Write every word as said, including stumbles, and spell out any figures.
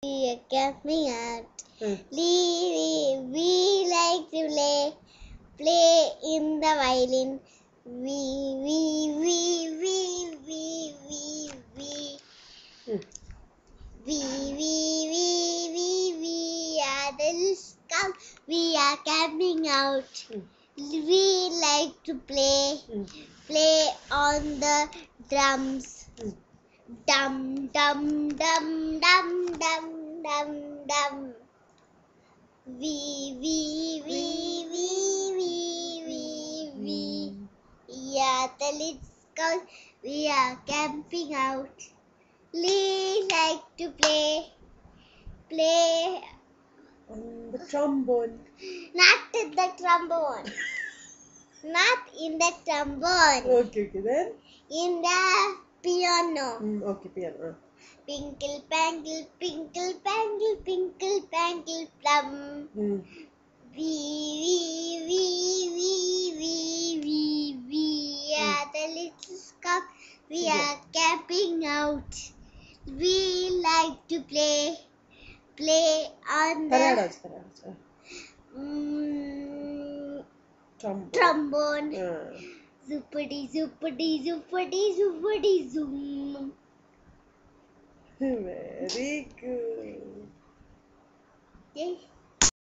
We are camping out. Hmm. We, we, we like to play, play in the violin. We, we, we, we, we, we, we. Hmm. We, we, we, we, we are the scum. We are camping out. Hmm. We like to play, Hmm. play on the drums. Hmm. Dum, dum, dum, dum, dum, dum, dum. We, we, we, we, we, we, we. Yeah, the little scouts. We are camping out. We like to play, play. On the trombone. Not in the trombone. Not in the trombone. Okay, okay, then? In the piano. Mm, okay, piano. Pinkle, pangle, pinkle, pangle, pinkle, pangle, plum. Mm. We, we, we, we, we, we, we are the little scum. We Yeah. are camping out. We like to play, play on the Paradas, paradas. mm, Trombone. trombone. Uh. Zoopity, zoopity, zoopity, zoopity, zoom. Very good. Yes.